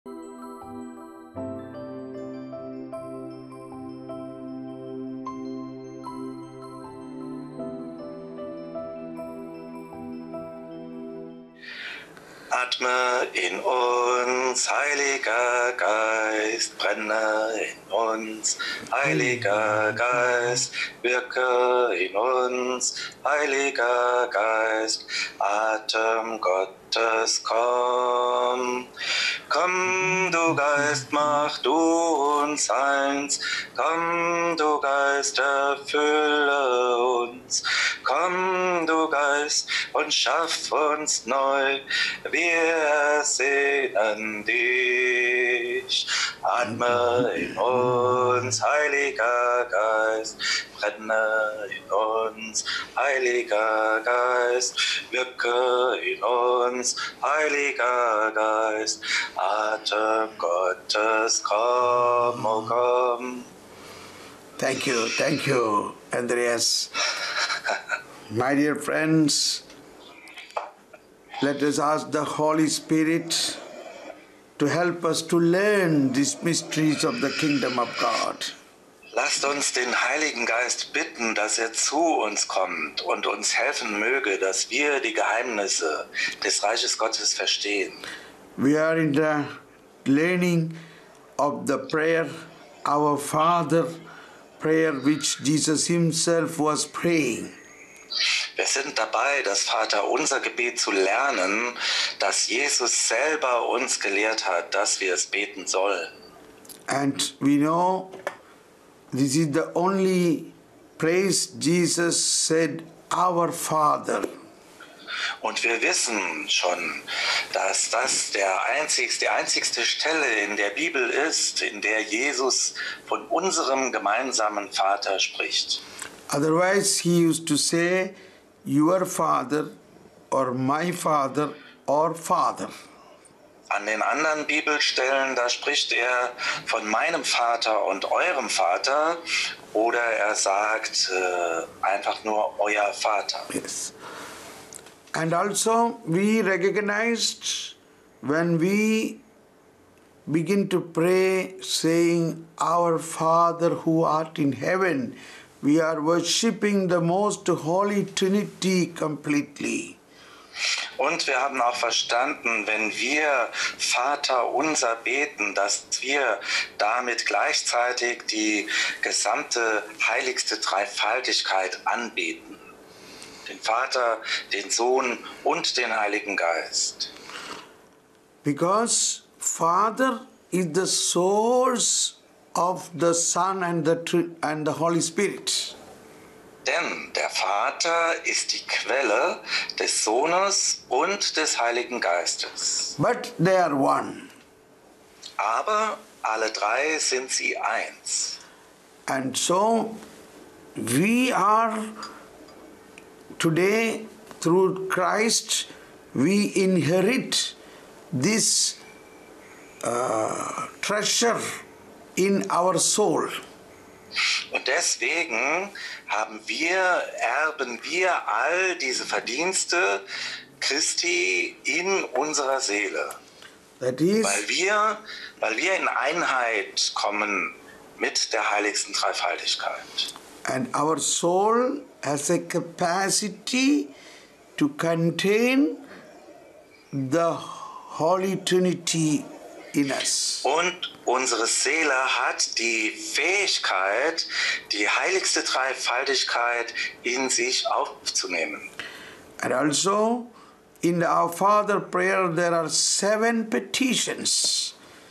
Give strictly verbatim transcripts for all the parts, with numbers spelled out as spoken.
Atme in uns, Heiliger Geist, brenne in uns, Heiliger Geist, wirke in uns, Heiliger Geist, Atem Gottes, komm. Komm, du Geist, mach du uns eins, komm, du Geist, erfülle uns, komm, du Geist, und schaff uns neu, wir sehnen dich. Atme in uns, Heiliger Geist, brenne in uns, Heiliger Geist, wirke in uns, Heiliger Geist, Atem Gottes, komm, oh komm. Thank you, thank you, Andreas. My dear friends, let us ask the Holy Spirit to help us to learn these mysteries of the kingdom of God. Lasst uns den Heiligen Geist bitten, dass er zu uns kommt und uns helfen möge, dass wir die Geheimnisse des Reiches Gottes verstehen. We are in the learning of the prayer, Our Father prayer, which Jesus himself was praying. Wir sind dabei, das Vaterunser Gebet zu lernen, das Jesus selber uns gelehrt hat, dass wir es beten sollen. And we know this is the only place Jesus said, Our Father. Und wir wissen schon, dass das der einzigste, die einzigste Stelle in der Bibel ist, in der Jesus von unserem gemeinsamen Vater spricht. Otherwise he used to say, Your Father or my Father or Father. An den anderen Bibelstellen, da spricht er von meinem Vater und eurem Vater, oder er sagt äh, einfach nur euer Vater. Yes. And also we recognized when we begin to pray saying, Our Father who art in heaven, we are worshipping the most holy Trinity completely. Und wir haben auch verstanden, wenn wir Vater unser beten, dass wir damit gleichzeitig die gesamte heiligste Dreifaltigkeit anbeten. Den Vater, den Sohn und den Heiligen Geist. Because Father is the source of the Son and the, and the Holy Spirit. Denn der Vater ist die Quelle des Sohnes und des Heiligen Geistes. But they are one. Aber alle drei sind sie eins. And so we are today through Christ we inherit this uh, treasure in our soul. Und deswegen haben wir, erben wir all diese Verdienste Christi in unserer Seele. That is, weil wir, weil wir in Einheit kommen mit der heiligsten Dreifaltigkeit. And our soul has a capacity to contain the Holy Trinity in us. Und unsere Seele hat die Fähigkeit, die heiligste Dreifaltigkeit in sich aufzunehmen. And also in the Our Father prayer there are seven petitions.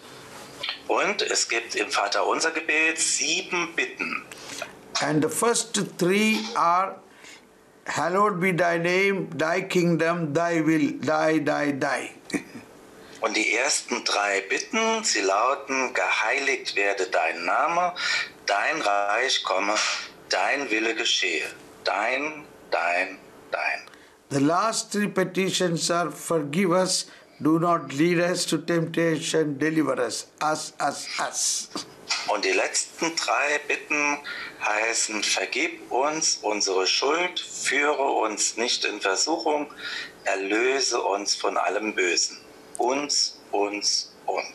Und es gibt im Vaterunser Gebet sieben Bitten. And the first three are, Hallowed be thy name, thy kingdom, thy will, thy, thy, thy. Und die ersten drei Bitten, sie lauten, geheiligt werde dein Name, dein Reich komme, dein Wille geschehe. Dein, dein, dein. The last three petitions are, forgive us, do not lead us to temptation, deliver us, us, us, us. Und die letzten drei Bitten heißen, vergib uns unsere Schuld, führe uns nicht in Versuchung, erlöse uns von allem Bösen. Uns, uns, uns.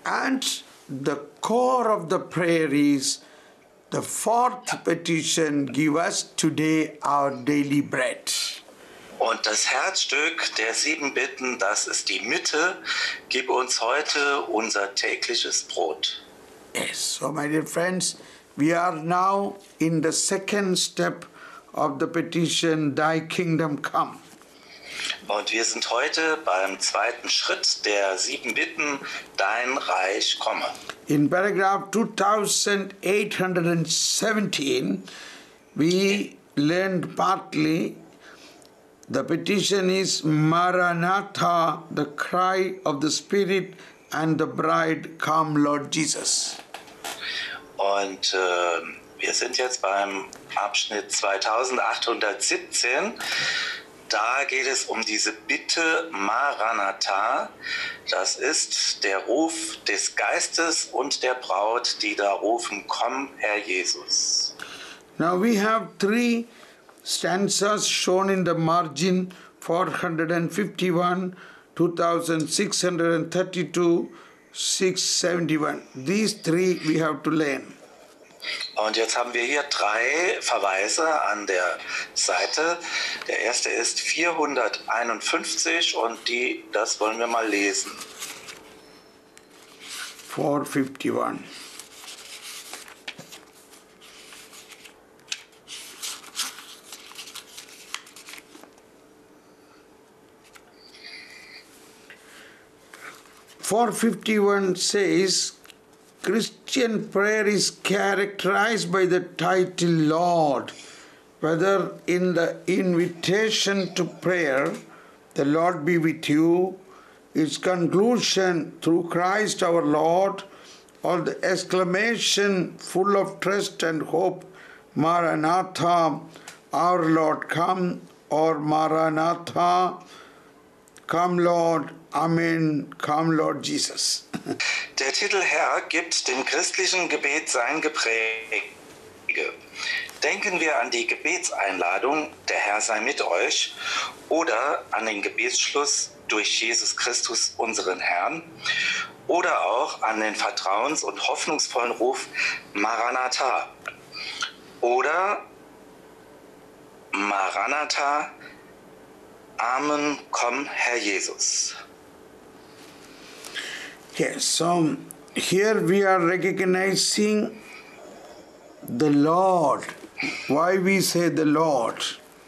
And the core of the prayer is the fourth petition, give us today our daily bread. Und das Herzstück der sieben Bitten, das ist die Mitte, gib uns heute unser tägliches Brot. Yes, so my dear friends, we are now in the second step of the petition, Thy kingdom come. Und wir sind heute beim zweiten Schritt der sieben Bitten, dein Reich komme. In paragraph two thousand eight hundred seventeen, we learned partly the petition is Maranatha, the cry of the Spirit and the bride, come Lord Jesus. Und äh, wir sind jetzt beim Abschnitt zweitausendachthundertsiebzehn. Da geht es um diese Bitte Maranatha. Das ist der Ruf des Geistes und der Braut, die da rufen, komm, Herr Jesus. Now we have three stanzas shown in the margin, four hundred fifty-one, two thousand six hundred thirty-two, six seventy-one. These three we have to learn. Und jetzt haben wir hier drei Verweise an der Seite. Der erste ist vierhunderteinundfünfzig und die, das wollen wir mal lesen. four fifty-one. four fifty-one says, Christian prayer is characterized by the title Lord, whether in the invitation to prayer, the Lord be with you, its conclusion through Christ our Lord, or the exclamation full of trust and hope, Maranatha, our Lord come, or Maranatha, come Lord, Amen, come Lord Jesus. Der Titel Herr gibt dem christlichen Gebet sein Gepräge. Denken wir an die Gebetseinladung, der Herr sei mit euch, oder an den Gebetsschluss durch Jesus Christus, unseren Herrn, oder auch an den vertrauens- und hoffnungsvollen Ruf Maranatha oder Maranatha, Amen, komm, Herr Jesus. Yes, so here we are recognizing the Lord. Why we say the Lord?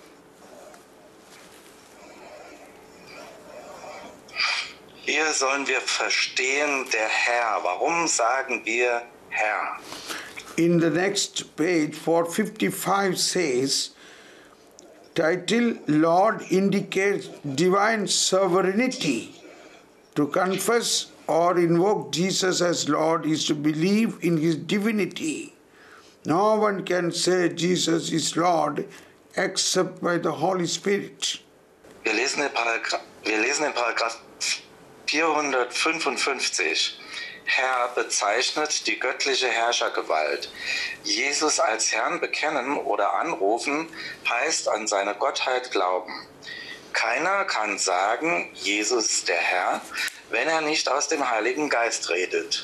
Hier sollen wir verstehen, der Herr. Warum sagen wir Herr? In the next page, four fifty-five says, title Lord indicates divine sovereignty. To confess or invoke Jesus as Lord is to believe in his divinity. No one can say Jesus is Lord except by the Holy Spirit. Wir lesen den Paragraph, wir lesen den Paragraph vierhundertfünfundfünfzig. Herr bezeichnet die göttliche Herrschergewalt. Jesus als Herrn bekennen oder anrufen heißt an seine Gottheit glauben. Keiner kann sagen, Jesus ist der Herr, wenn er nicht aus dem Heiligen Geist redet.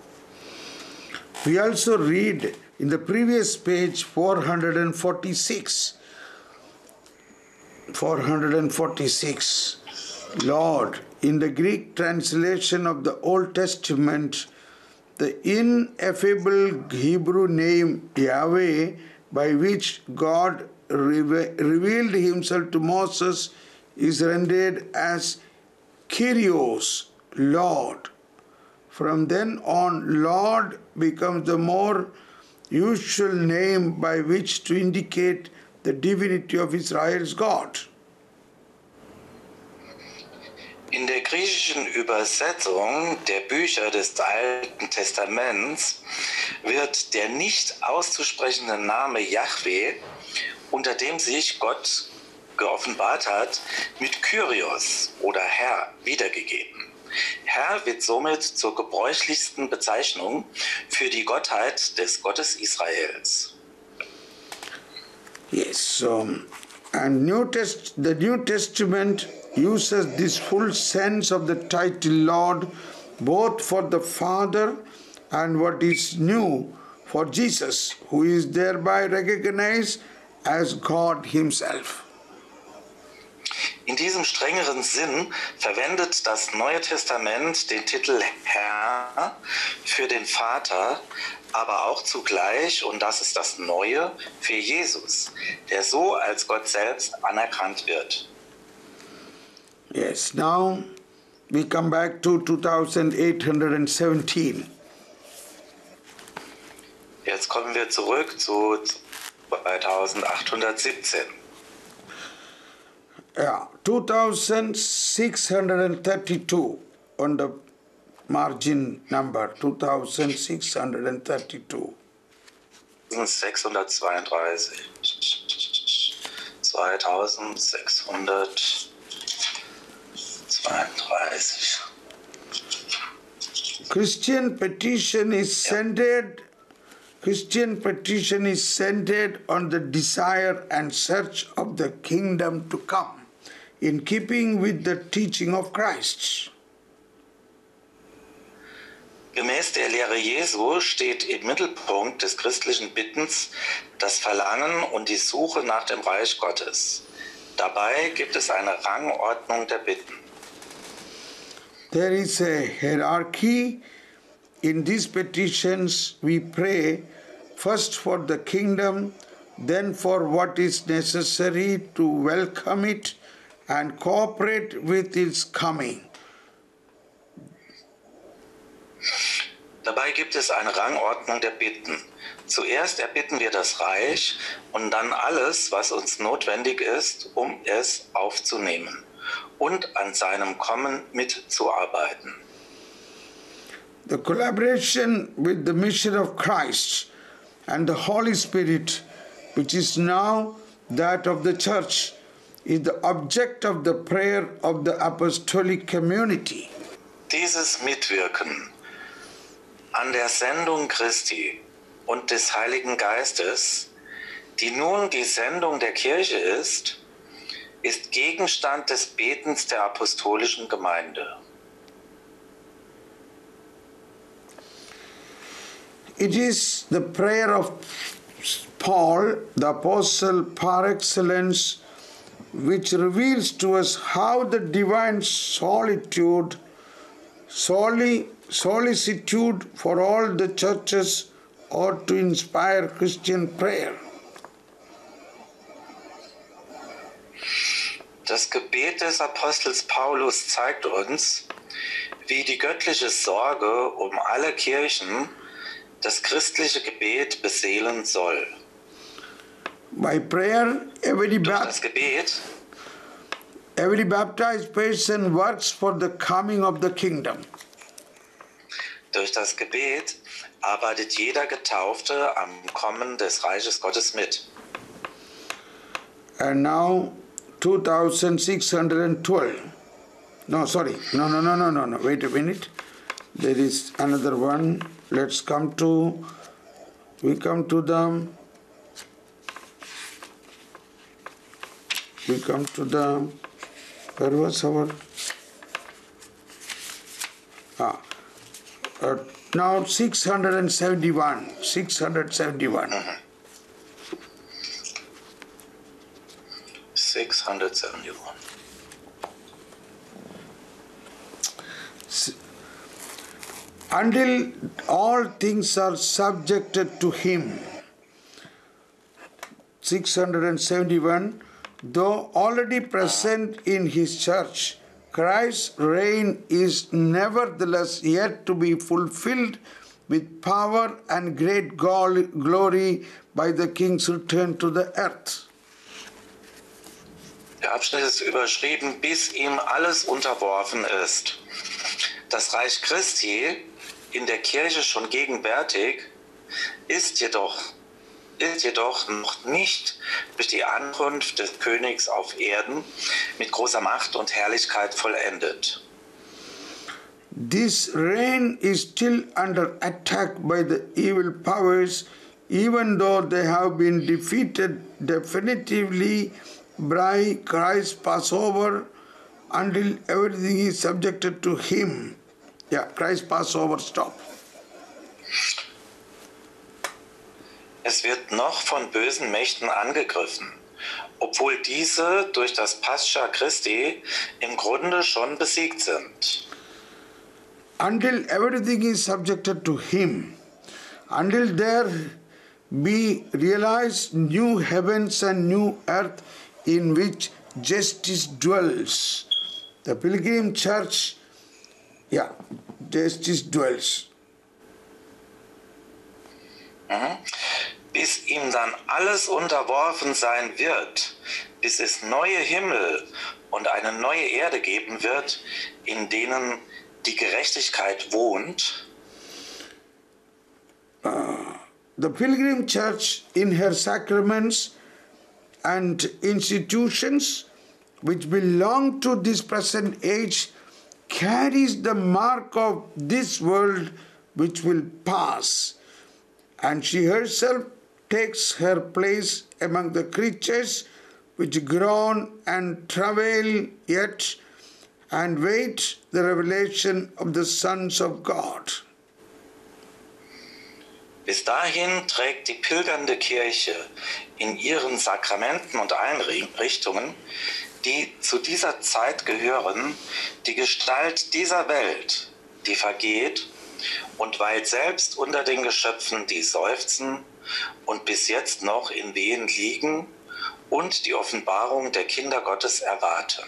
We also read in the previous page four forty-six. four forty-six. Lord, in the Greek translation of the Old Testament, the ineffable Hebrew name Yahweh, by which God reve- revealed himself to Moses, is rendered as Kyrios, Lord. From then on, Lord becomes the more usual name by which to indicate the divinity of Israel's God. In der griechischen Übersetzung der Bücher des Alten Testaments wird der nicht auszusprechende Name Yahweh, unter dem sich Gott geoffenbart hat, mit Kyrios oder Herr wiedergegeben. Herr wird somit zur gebräuchlichsten Bezeichnung für die Gottheit des Gottes Israels. Yes, so, and New Test, the New Testament uses this full sense of the title Lord both for the Father and what is new for Jesus, who is thereby recognized as God Himself. In diesem strengeren Sinn verwendet das Neue Testament den Titel Herr für den Vater, aber auch zugleich, und das ist das Neue, für Jesus, der so als Gott selbst anerkannt wird. Yes, now we come back to two thousand eight hundred seventeen. Jetzt kommen wir zurück zu zweitausendachthundertsiebzehn. Yeah, two thousand six hundred thirty-two on the margin number, two thousand six hundred thirty-two. sechshundertzweiunddreißig. zweitausendsechshundertzweiunddreißig. Christian petition is centered Christian petition is centered on the desire and search of the kingdom to come, in keeping with the teaching of Christ. Gemäß der Lehre Jesu steht im Mittelpunkt des christlichen Bittens das Verlangen und die Suche nach dem Reich Gottes. Dabei gibt es eine Rangordnung der Bitten. There is a hierarchy. In these petitions we pray first for the kingdom, then for what is necessary to welcome it and cooperate with its coming. Dabei gibt es eine Rangordnung der Bitten. Zuerst erbitten wir das Reich und dann alles, was uns notwendig ist, um es aufzunehmen und an seinem Kommen mitzuarbeiten. The collaboration with the mission of Christ and the Holy Spirit, which is now that of the Church, is the object of the prayer of the apostolic community. Dieses Mitwirken an der Sendung Christi und des Heiligen Geistes, die nun die Sendung der Kirche ist, ist Gegenstand des Betens der apostolischen Gemeinde. It is the prayer of Paul, the apostle par excellence, which reveals to us how the divine solitude, soli, solicitude for all the churches ought to inspire Christian prayer. Das Gebet des Apostels Paulus zeigt uns, wie die göttliche Sorge um alle Kirchen das christliche Gebet beseelen soll. By prayer, every, Durch bap- das Gebet every baptized person works for the coming of the kingdom. Durch das Gebet arbeitet jeder Getaufte am Kommen des Reiches Gottes mit. And now, two thousand six hundred twelve. No, sorry. No, no, no, no, no, no. Wait a minute. There is another one. Let's come to, we come to the, we come to the, where was our, ah, uh, now six hundred seventy-one, six hundred seventy-one. Mhm. six hundred seventy-one. Until all things are subjected to Him. six hundred seventy-one. Though already present in His church, Christ's reign is nevertheless yet to be fulfilled with power and great glory by the King's return to the earth. Der Abschnitt ist überschrieben, bis ihm alles unterworfen ist. Das Reich Christi, in der Kirche schon gegenwärtig, ist jedoch, ist jedoch noch nicht durch die Ankunft des Königs auf Erden mit großer Macht und Herrlichkeit vollendet. This reign is still under attack by the evil powers, even though they have been defeated definitively by Christ's Passover, until everything is subjected to Him. Yeah, Christ Passover stop. Es wird noch von bösen Mächten angegriffen, obwohl diese durch das Pascha Christi im Grunde schon besiegt sind. Until everything is subjected to Him, until there be realized new heavens and new earth in which justice dwells. The Pilgrim Church, yeah, justice dwells. Mhm. Bis ihm dann alles unterworfen sein wird, bis es neue Himmel und eine neue Erde geben wird, in denen die Gerechtigkeit wohnt. Uh, the Pilgrim Church in her sacraments and institutions which belong to this present age carries the mark of this world which will pass, and she herself takes her place among the creatures which groan and travail yet and wait the revelation of the sons of God. Bis dahin trägt die pilgernde Kirche in ihren Sakramenten und Einrichtungen, die zu dieser Zeit gehören, die Gestalt dieser Welt, die vergeht und weilt selbst unter den Geschöpfen, die seufzen und bis jetzt noch in Wehen liegen und die Offenbarung der Kinder Gottes erwarten.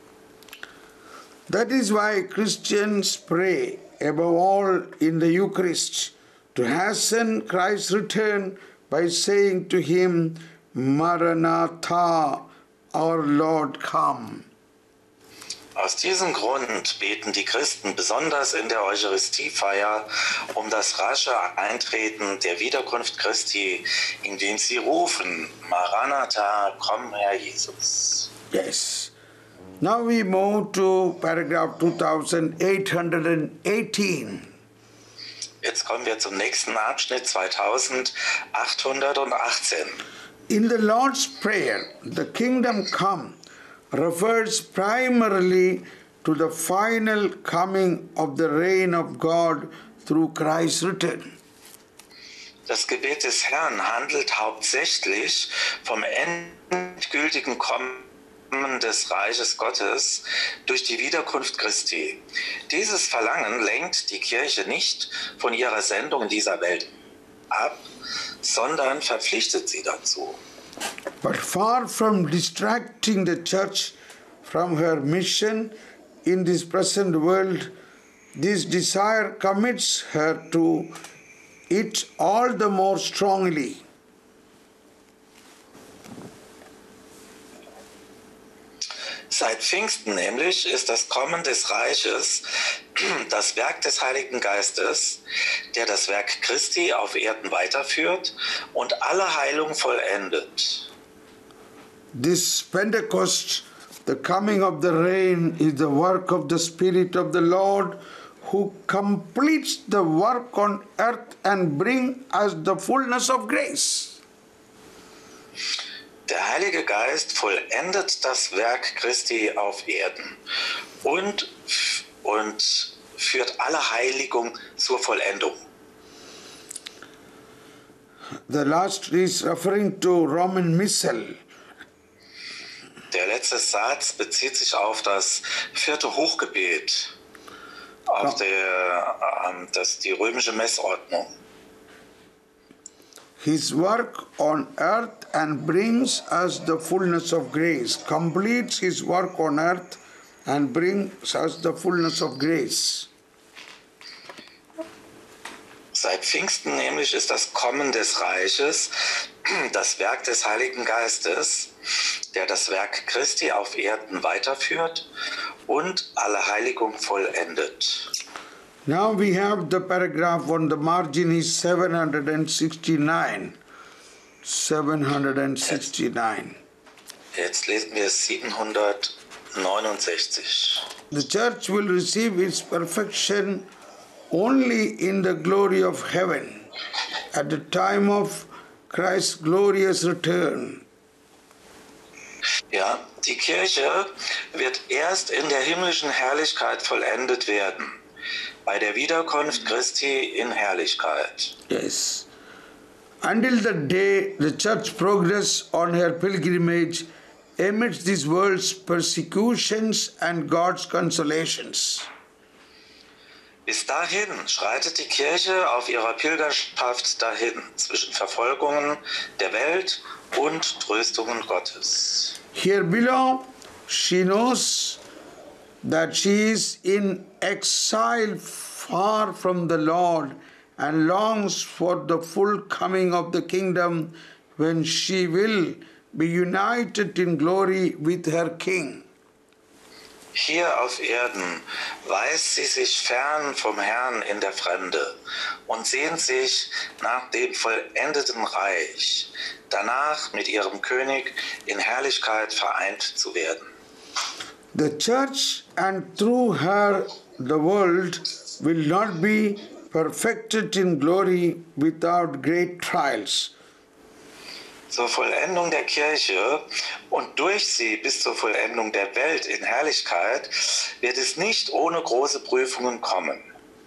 That is why Christians pray above all in the Eucharist to hasten Christ's return by saying to him, Maranatha, our Lord, come. Aus diesem Grund beten die Christen besonders in der Eucharistiefeier um das rasche Eintreten der Wiederkunft Christi, indem sie rufen, Maranatha, komm Herr Jesus. Yes. Now we move to paragraph two thousand eight hundred eighteen. Jetzt kommen wir zum nächsten Abschnitt zweitausendachthundertachtzehn. In the Lord's Prayer, the kingdom come refers primarily to the final coming of the reign of God through Christ's return. Das Gebet des Herrn handelt hauptsächlich vom endgültigen Kommen des Reiches Gottes durch die Wiederkunft Christi. Dieses Verlangen lenkt die Kirche nicht von ihrer Sendung in dieser Welt ab, sondern verpflichtet sie dazu. But far from distracting the church from her mission in this present world, this desire commits her to it all the more strongly. Seit Pfingsten nämlich ist das Kommen des Reiches das Werk des Heiligen Geistes, der das Werk Christi auf Erden weiterführt und alle Heilung vollendet. This Pentecost, the coming of the reign, is the work of the Spirit of the Lord, who completes the work on earth and brings us the fullness of grace. Der Heilige Geist vollendet das Werk Christi auf Erden und, und führt alle Heiligung zur Vollendung. The last is referring to Roman Missal. Der letzte Satz bezieht sich auf das vierte Hochgebet, auf der, ähm, das, die römische Messordnung. His work on earth and brings us the fullness of grace. Completes his work on earth and brings us the fullness of grace. Seit Pfingsten nämlich ist das Kommen des Reiches das Werk des Heiligen Geistes, der das Werk Christi auf Erden weiterführt und alle Heiligung vollendet. Now we have the paragraph on the margin is seven sixty-nine. seven sixty-nine. Jetzt lesen wir siebenhundertneunundsechzig. The church will receive its perfection only in the glory of heaven at the time of Christ's glorious return. Ja, die Kirche wird erst in der himmlischen Herrlichkeit vollendet werden, bei der Wiederkunft Christi in Herrlichkeit. Yes. Until the day the church progress on her pilgrimage amidst this world's persecutions and God's consolations. Bis dahin schreitet die Kirche auf ihrer Pilgerschaft dahin, zwischen Verfolgungen der Welt und Tröstungen Gottes. Here below, she knows that she is in exile far from the Lord and longs for the full coming of the kingdom when she will be united in glory with her King. Hier auf Erden weiß sie sich fern vom Herrn in der Fremde und sehnt sich nach dem vollendeten Reich, danach mit ihrem König in Herrlichkeit vereint zu werden. The church and through her the world will not be perfected in glory without great trials. Zur Vollendung der Kirche und durch sie bis zur Vollendung der Welt in Herrlichkeit wird es nicht ohne große Prüfungen kommen.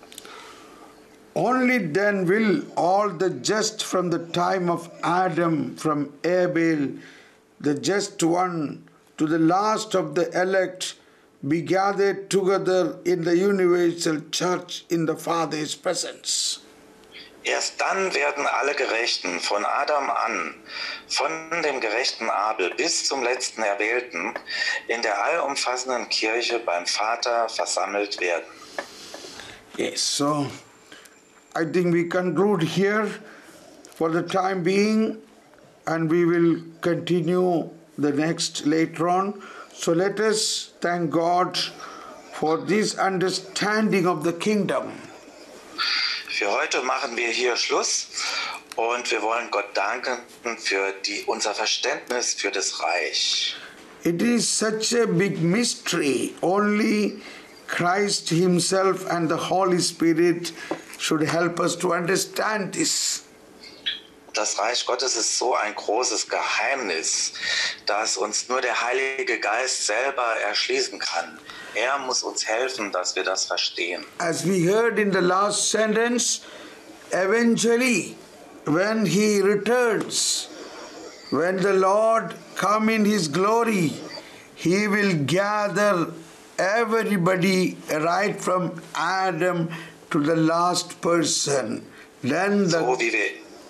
Only then will all the just from the time of Adam, from Abel, the just one, to the last of the elect, be gathered together in the universal church in the Father's presence. Erst dann werden alle Gerechten von Adam an, von dem gerechten Abel bis zum letzten Erwählten, in der allumfassenden Kirche beim Vater versammelt werden. Yes, so I think we conclude here for the time being, and we will continue the next later on. So let us thank God for this understanding of the kingdom. Für heute machen wir hier Schluss und wir wollen Gott danken für die, unser Verständnis für das Reich. It is such a big mystery. Only Christ Himself and the Holy Spirit should help us to understand this. Das Reich Gottes ist so ein großes Geheimnis, dass uns nur der Heilige Geist selber erschließen kann. Er muss uns helfen, dass wir das verstehen. As we heard in the last sentence, eventually, when He returns, when the Lord come in His glory, He will gather everybody right from Adam to the last person. Then the so wie wir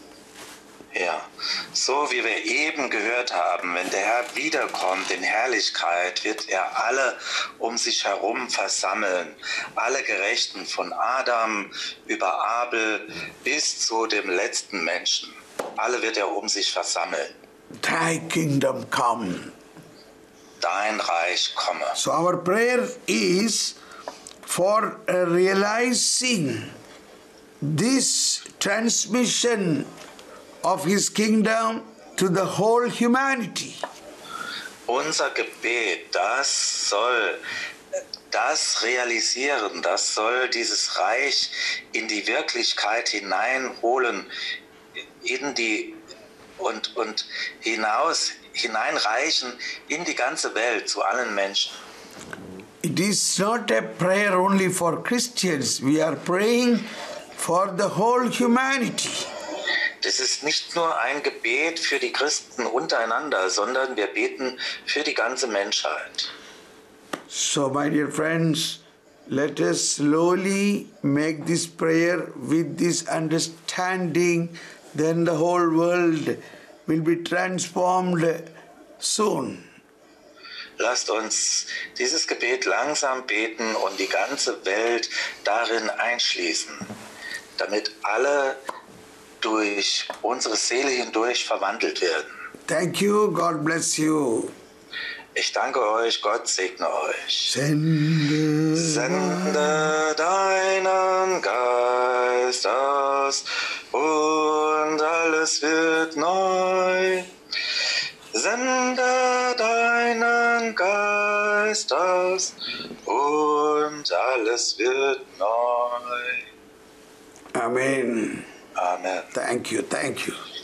Ja, so wie wir eben gehört haben, wenn der Herr wiederkommt in Herrlichkeit, wird er alle um sich herum versammeln, alle Gerechten von Adam über Abel bis zu dem letzten Menschen. Alle wird er um sich versammeln. Thy kingdom come. Dein Reich komme. So our prayer is for uh, realizing this transmission of His kingdom to the whole humanity. Unser Gebet, das soll das realisieren, das soll dieses Reich in die Wirklichkeit hineinholen, in die und, und hinaus hineinreichen in die ganze Welt, zu allen Menschen. It is not a prayer only for Christians. We are praying for the whole humanity. Das ist nicht nur ein Gebet für die Christen untereinander, sondern wir beten für die ganze Menschheit. So, my dear friends, let us slowly make this prayer with this understanding, then the whole world will be transformed soon. Lasst uns dieses Gebet langsam beten und die ganze Welt darin einschließen, damit alle durch unsere Seele hindurch verwandelt werden. Thank you, God bless you. Ich danke euch, Gott segne euch. Sende, Sende deinen Geist aus und alles wird neu. Sende deinen Geist aus und alles wird neu. Amen. Amen. Thank you, thank you.